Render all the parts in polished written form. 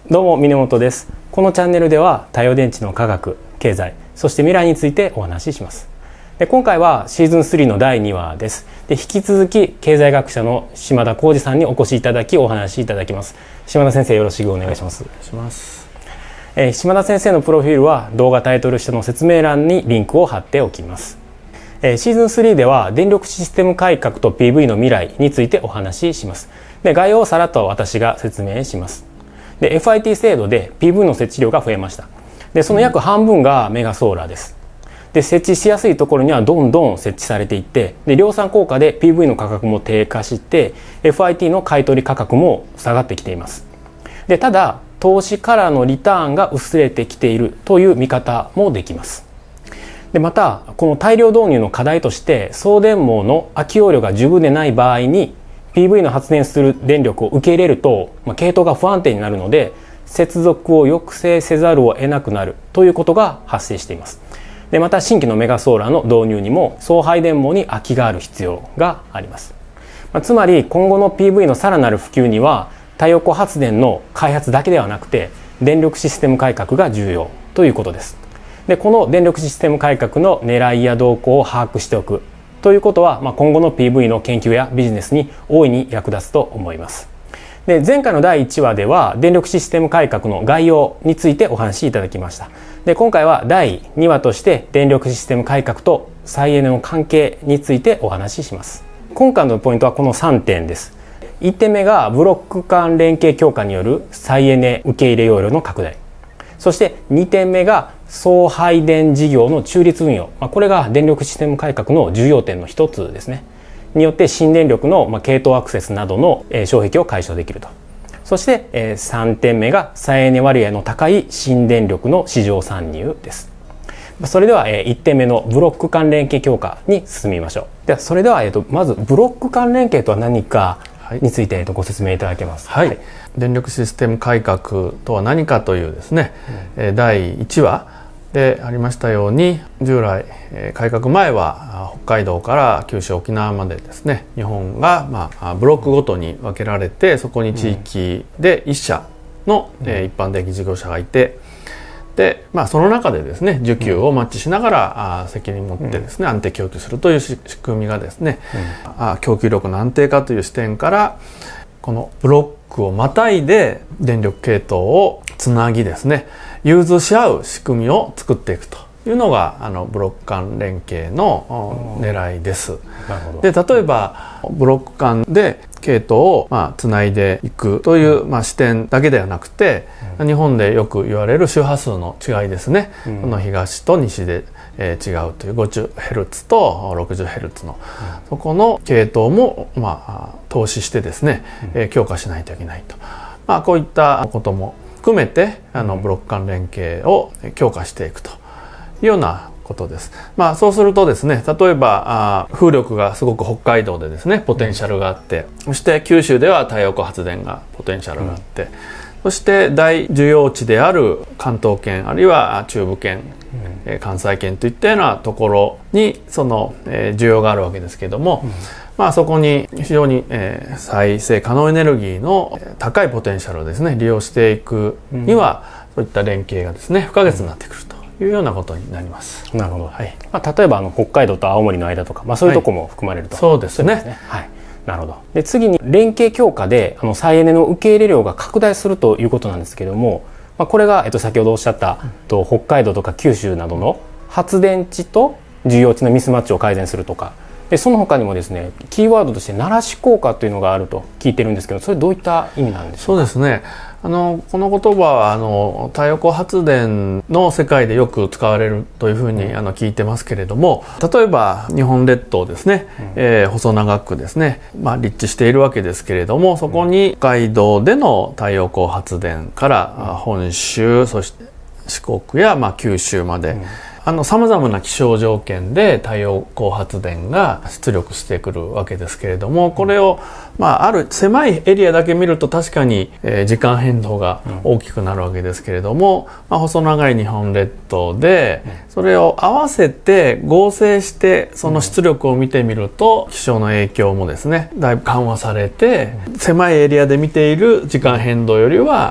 どうも源です。このチャンネルでは太陽電池の科学、経済、そして未来についてお話しします。で今回はシーズン3の第2話です。で引き続き経済学者の島田浩二さんにお越しいただきお話しいただきます。島田先生、よろしくお願いします。 お願いします。 島田先生のプロフィールは動画タイトル下の説明欄にリンクを貼っておきます。シーズン3では電力システム改革と PV の未来についてお話しします。で概要をさらっと私が説明します。で FIT 制度で PV の設置量が増えました。でその約半分がメガソーラーです。で設置しやすいところにはどんどん設置されていって、で量産効果で PV の価格も低下して FIT の買取価格も下がってきています。でただ投資からのリターンが薄れてきているという見方もできます。でまたこの大量導入の課題として送電網の空き容量が十分でない場合に PV の発電する電力を受け入れると、系統が不安定になるので接続を抑制せざるを得なくなるということが発生しています。でまた新規のメガソーラーの導入にも送配電網に空きがある必要があります。つまり今後の PV のさらなる普及には太陽光発電の開発だけではなくて電力システム改革が重要ということです。でこの電力システム改革の狙いや動向を把握しておくということは、今後の PV の研究やビジネスに大いに役立つと思います。で前回の第1話では電力システム改革の概要についてお話しいただきました。で今回は第2話として電力システム改革と再エネの関係についてお話しします。今回のポイントはこの3点です。1点目がブロック間連携強化による再エネ受け入れ容量の拡大、そして2点目が送配電事業の中立運用、これが電力システム改革の重要点の一つですね。によって新電力の系統アクセスなどの障壁を解消できると。そして3点目が再エネ割合の高い新電力の市場参入です。それでは1点目のブロック間連携強化に進みましょう。ではそれではまずブロック間連携とは何かについてご説明いただけます。 はい、電力システム改革とは何かというですね、第1話でありましたように、従来改革前は北海道から九州沖縄までですね、日本がブロックごとに分けられて、そこに地域で1社の一般的事業者がいて、でその中でですね需給をマッチしながら責任を持ってですね安定供給するという仕組みがですね、供給力の安定化という視点からこのブロックをまたいで電力系統をつなぎですね融通し合う仕組みを作っていくというのがブロック間連携の狙いです。で例えばブロック間で系統をつないでいくという視点だけではなくて、日本でよく言われる周波数の違いですね、この東と西で違うという 50Hz と 60Hz の、そこの系統も投資してですね、強化しないといけないと、こういったことも含めてブロック間連携を強化していくというようなことです。そうするとですね、例えば風力がすごく北海道でですねポテンシャルがあって、そして九州では太陽光発電がポテンシャルがあって、そして大需要地である関東圏あるいは中部圏、関西圏といったようなところにその需要があるわけですけども、そこに非常に再生可能エネルギーの高いポテンシャルをですね利用していくには、そういった連携がですね不可欠になってくるというようなことになります。 なるほど。はい。例えば北海道と青森の間とか、そういうところも含まれると。 そうですね。 はい。なるほど。で次に連携強化で再エネの受け入れ量が拡大するということなんですけども、これが先ほどおっしゃった北海道とか九州などの発電地と需要地のミスマッチを改善するとか、でその他にもですねキーワードとして慣らし効果というのがあると聞いてるんですけど、それどういった意味なんでしょうか。 そうですね、この言葉は太陽光発電の世界でよく使われるというふうに聞いてますけれども、例えば日本列島ですね、細長くですね、立地しているわけですけれども、そこに北海道での太陽光発電から本州、そして四国や九州まで、さまざまな気象条件で太陽光発電が出力してくるわけですけれども、これを、ある狭いエリアだけ見ると確かに、時間変動が大きくなるわけですけれども、細長い日本列島でそれを合わせて合成してその出力を見てみると、気象の影響もですねだいぶ緩和されて、狭いエリアで見ている時間変動よりは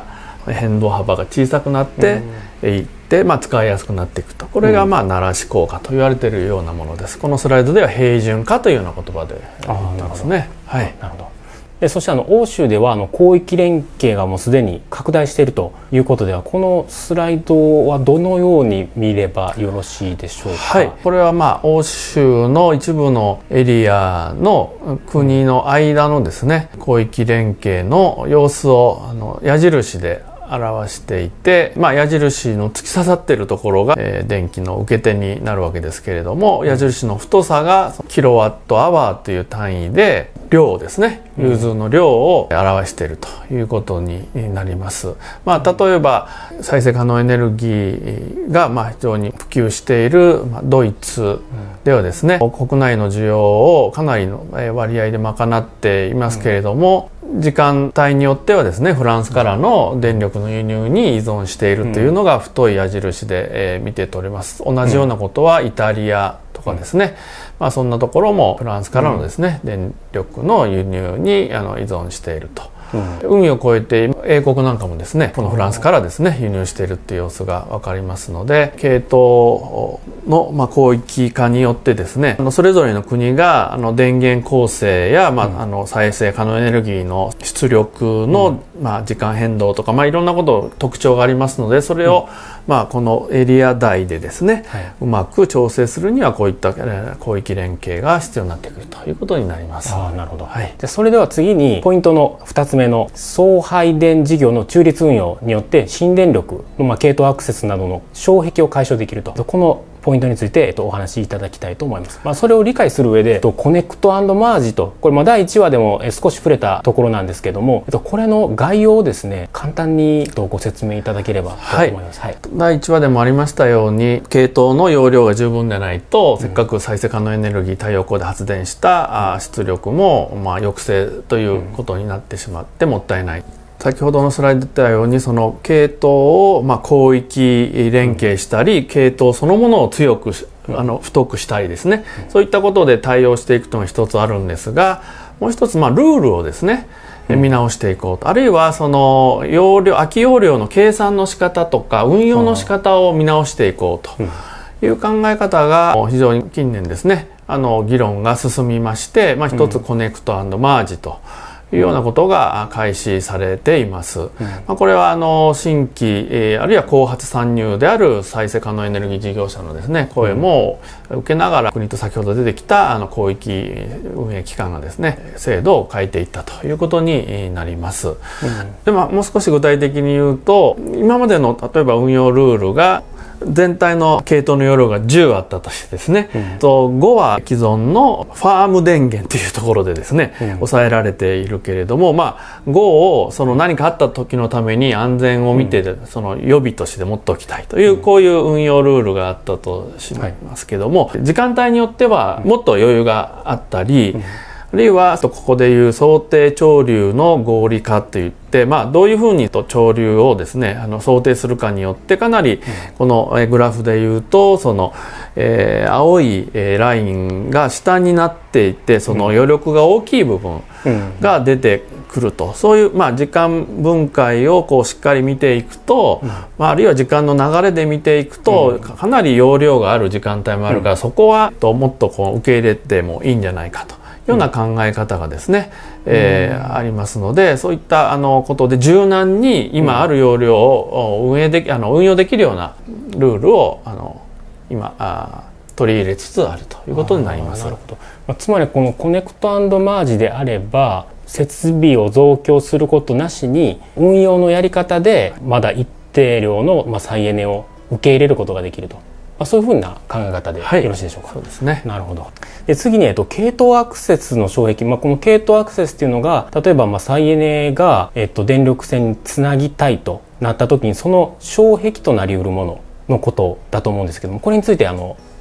変動幅が小さくなっていって、使いやすくなっていくと。これが慣らし効果と言われているようなものです。このスライドでは平準化というような言葉で言ってますね。はい。 なるほど。でそして欧州では広域連携がもうすでに拡大しているということでは、このスライドはどのように見ればよろしいでしょうか。 はい、これは欧州の一部のエリアの国の間のですね、広域連携の様子を矢印で表していて、矢印の突き刺さっているところが、電気の受け手になるわけですけれども、矢印の太さがキロワットアワーという単位で量ですね、融通の量を表しているということになります。例えば再生可能エネルギーが非常に普及しているドイツではですね、国内の需要をかなりの割合で賄っていますけれども、時間帯によってはですね、フランスからの電力の輸入に依存しているというのが太い矢印で見て取れます。同じようなことはイタリアとかですね、そんなところもフランスからのですね、電力の輸入に依存していると。海を越えて英国なんかもですね、このフランスからですね輸入しているっていう様子が分かりますので、系統の広域化によってですね、それぞれの国が電源構成や再生可能エネルギーの出力の時間変動とかいろんなこと特徴がありますので、それをこのエリア内でですね、うまく調整するにはこういった広域連携が必要になってくるということになります。 なるほど。じゃそれでは次にポイントの2つ目の送配電事業の中立運用によって新電力の系統アクセスなどの障壁を解消できると、このポイントについて、お話しいただきたいと思います。それを理解する上で、コネクト&マージと、これ第1話でも少し触れたところなんですけども、これの概要をですね、簡単にご説明いただければと思います。 第1話でもありましたように、系統の容量が十分でないと、せっかく再生可能エネルギー太陽光で発電した出力も抑制ということになってしまってもったいない。先ほどのスライドで言ったように、その系統を広域連携したり、系統そのものを強く太くしたりですね、そういったことで対応していくというのが一つあるんですが、もう一つルールをですね見直していこうと、あるいはその空き容量の計算の仕方とか運用の仕方を見直していこうという考え方が非常に近年ですね議論が進みまして、一つコネクト&マージというようなことが開始されています。これは新規、あるいは後発参入である再生可能エネルギー事業者のですね声も受けながら、国と先ほど出てきた広域運営機関がですね制度を変えていったということになります。でもう少し具体的に言うと、今までの例えば運用ルールが全体の系統の容量が10あったとしてですね、5は既存のファーム電源というところでですね、抑えられているけれども、5をその何かあった時のために安全を見て、その予備として持っておきたいという、こういう運用ルールがあったとしますけども、時間帯によってはもっと余裕があったり、あるいはここでいう想定潮流の合理化といって、どういうふうに潮流をですね想定するかによって、かなりこのグラフでいうとその、青いラインが下になっていて、その余力が大きい部分が出てくると、そういう時間分解をしっかり見ていくと、あるいは時間の流れで見ていくと、かなり容量がある時間帯もあるから、そこはもっと受け入れてもいいんじゃないかとような考え方がですね、ありますので、そういったことで柔軟に今ある容量を運用できるようなルールを今取り入れつつあるということになります。 なるほど。つまりこのコネクト&マージであれば、設備を増強することなしに運用のやり方でまだ一定量の再エネを受け入れることができると。そういうふうな考え方でよろしいでしょうか。 そうですね。 なるほど。で次に、系統アクセスの障壁、この系統アクセスっていうのが、例えば再エネが、電力線につなぎたいとなった時に、その障壁となりうるもののことだと思うんですけども、これについて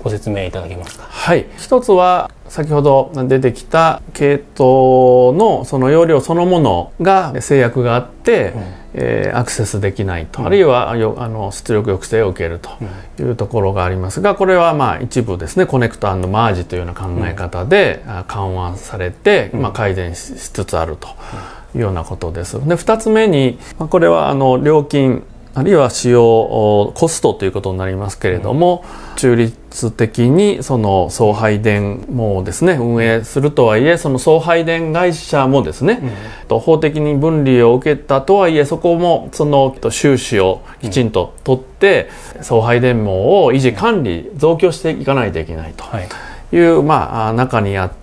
ご説明いただけますか。 はい、一つは先ほど出てきた系統のその容量そのものが制約があって、アクセスできないと、あるいは出力抑制を受けるというところがありますが、これはまあ一部ですね、コネクト&マージというような考え方で緩和されて、改善しつつあるというようなことです。で、2つ目にこれは料金あるいは使用コストということになりますけれども、中立的にその送配電網をですね運営するとはいえ、その送配電会社もですね、法的に分離を受けたとはいえ、そこもその収支をきちんと取って送配電網を維持管理増強していかないといけないという、中にあって、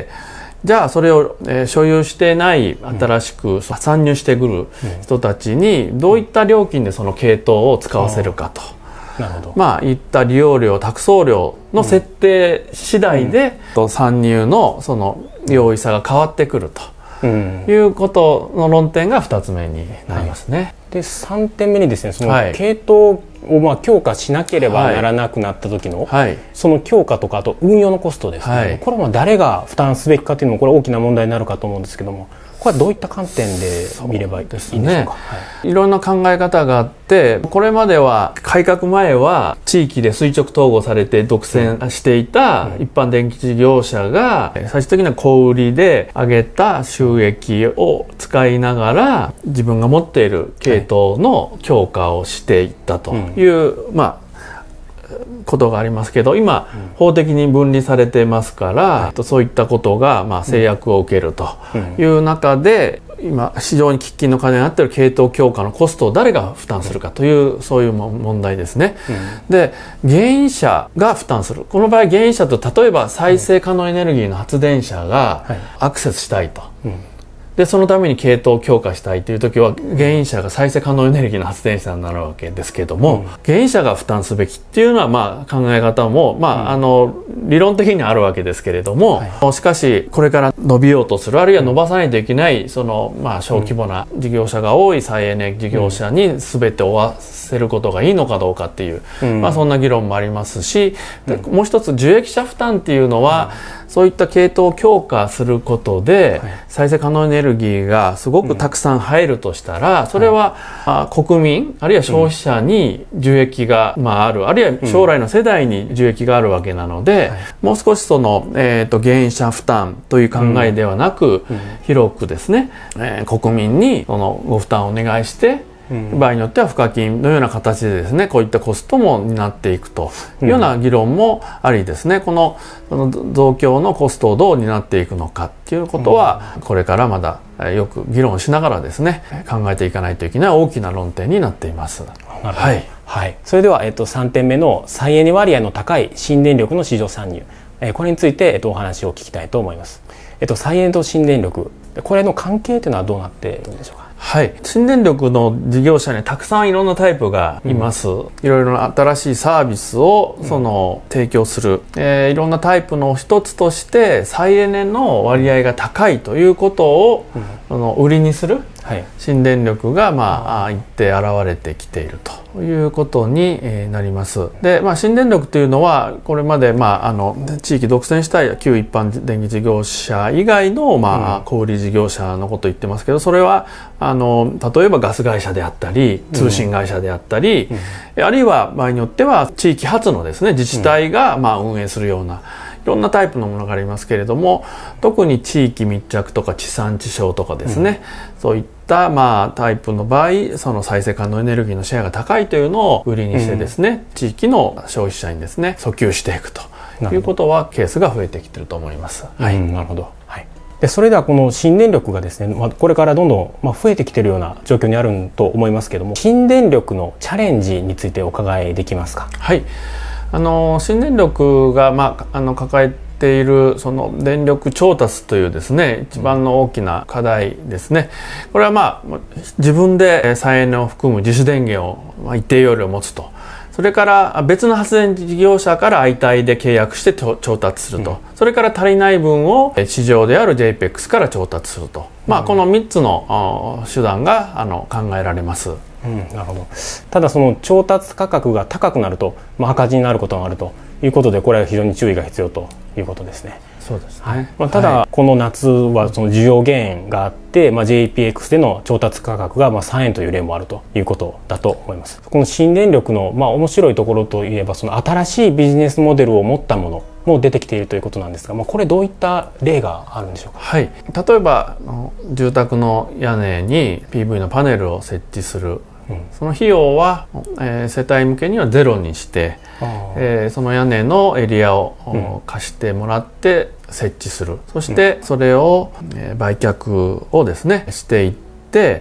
じゃあそれを所有してない新しく参入してくる人たちにどういった料金でその系統を使わせるかと。 なるほど。 いった利用料託送料の設定次第で、参入のその容易さが変わってくるということの論点が2つ目になりますね。 で3点目にですね、その系統を強化しなければならなくなった時の、その強化とか、あと運用のコストですね、これは誰が負担すべきかというのもこれ大きな問題になるかと思うんですけども、これはどういった観点で見ればいいんでしょうか。 いろんな考え方があって、これまでは改革前は地域で垂直統合されて独占していた一般電気事業者が最終的には小売りで上げた収益を使いながら自分が持っている系統の強化をしていったという、ことがありますけど、今法的に分離されてますから、そういったことが制約を受けるという中で、今非常に喫緊の課題になっている系統強化のコストを誰が負担するかという、そういう問題ですね。で、原因者が負担する。この場合原因者と、例えば再生可能エネルギーの発電者がアクセスしたいと。でそのために系統を強化したいという時は、原因者が再生可能エネルギーの発電者になるわけですけども、原因者が負担すべきっていうのは考え方も理論的にはあるわけですけれども、しかしこれから伸びようとする、あるいは伸ばさないといけないその小規模な事業者が多い再エネ事業者に全て負わせることがいいのかどうかっていう、そんな議論もありますし、もう一つ受益者負担っていうのは、そういった系統を強化することで、再生可能エネルギーがすごくたくさん入るとしたら、それは国民あるいは消費者に受益がある、あるいは将来の世代に受益があるわけなので、もう少しその、原因者負担という考えではなく、広くですね、国民にそのご負担をお願いして、場合によっては賦課金のような形でですね、こういったコストも担っていくというような議論もありですね、この増強のコストをどう担っていくのかっていうことは、これからまだよく議論しながらですね、考えていかないといけない大きな論点になっています。 それでは、3点目の再エネ割合の高い新電力の市場参入、これについて、お話を聞きたいと思います。再エネと新電力、これの関係というのはどうなっているんでしょうか。 新電力の事業者にたくさんいろんなタイプがいます。いろいろな新しいサービスを提供する、いろんなタイプの一つとして再エネの割合が高いということを、売りにする新電力が一定現れてきているということになります。で、新電力というのはこれまで地域独占したい旧一般電気事業者以外の小売事業者のことを言ってますけど、それは例えばガス会社であったり通信会社であったり、あるいは場合によっては地域発のですね、自治体が運営するようないろんなタイプのものがありますけれども、特に地域密着とか地産地消とかですね、そういったタイプの場合、その再生可能エネルギーのシェアが高いというのを売りにしてですね、地域の消費者にですね訴求していくということはケースが増えてきていると思います。 なるほど。でそれではこの新電力がですね、これからどんどん増えてきているような状況にあると思いますけども、新電力のチャレンジについてお伺いできますか。 新電力が抱えているその電力調達というですね、一番の大きな課題ですね。これは自分で再エネを含む自主電源を一定容量を持つと。それから別の発電事業者から相対で契約して調達すると、それから足りない分を市場である JPEX から調達すると、この3つの手段が考えられます。 なるほど。ただその調達価格が高くなると、赤字になることがあるということで、これは非常に注意が必要ということですね。 そうですね。 はい。ただ、この夏はその需要減があって、JAPX での調達価格が3円という例もあるということだと思います。この新電力の面白いところといえば、その新しいビジネスモデルを持ったものも出てきているということなんですが、これどういった例があるんでしょうか。 はい。例えば住宅の屋根に PV のパネルを設置する。その費用は、世帯向けにはゼロにして、その屋根のエリアを貸してもらって設置する。そしてそれを、売却をですねしていって、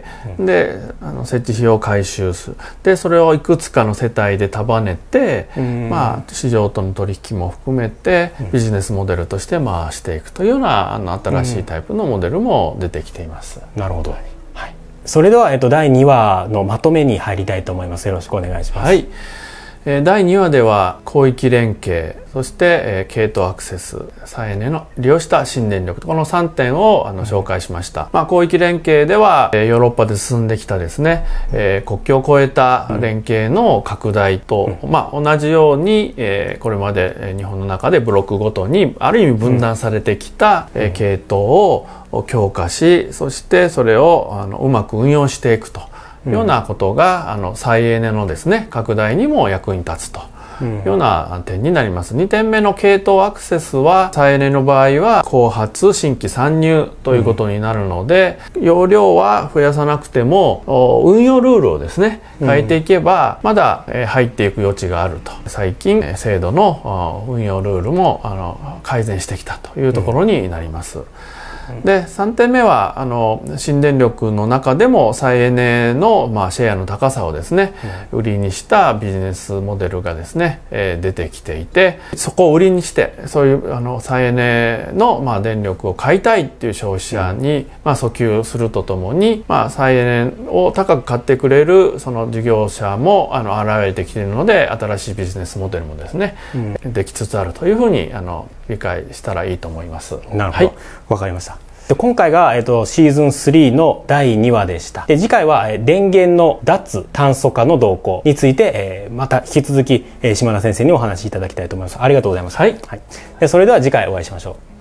で設置費用を回収する。でそれをいくつかの世帯で束ねて、市場との取引も含めてビジネスモデルとして回していくというような新しいタイプのモデルも出てきています。 なるほど。それでは、第2話のまとめに入りたいと思います。よろしくお願いします。 はい。第2話では広域連携、そして系統アクセス、再エネの利用した新電力、この3点を紹介しました。広域連携ではヨーロッパで進んできたですね、国境を越えた連携の拡大と、同じようにこれまで日本の中でブロックごとにある意味分断されてきた系統を強化し、そしてそれをうまく運用していくというようなことが再エネのですね拡大にも役に立つというような点になります。2点目の系統アクセスは再エネの場合は後発新規参入ということになるので、容量は増やさなくても運用ルールをですね変えていけばまだ入っていく余地があると。最近制度の運用ルールも改善してきたというところになります。で3点目は新電力の中でも再エネの、シェアの高さをですね、売りにしたビジネスモデルがですね、出てきていて、そこを売りにしてそういう再エネの、電力を買いたいっていう消費者に、訴求するとともに、再エネを高く買ってくれるその事業者も現れてきているので、新しいビジネスモデルもですね、できつつあるというふうに理解したらいいと思います。 なるほど、わかりました。今回が、シーズン3の第2話でした。で次回は、電源の脱炭素化の動向について、また引き続き、島田先生にお話しいただきたいと思います。ありがとうございます。 はい。 それでは次回お会いしましょう。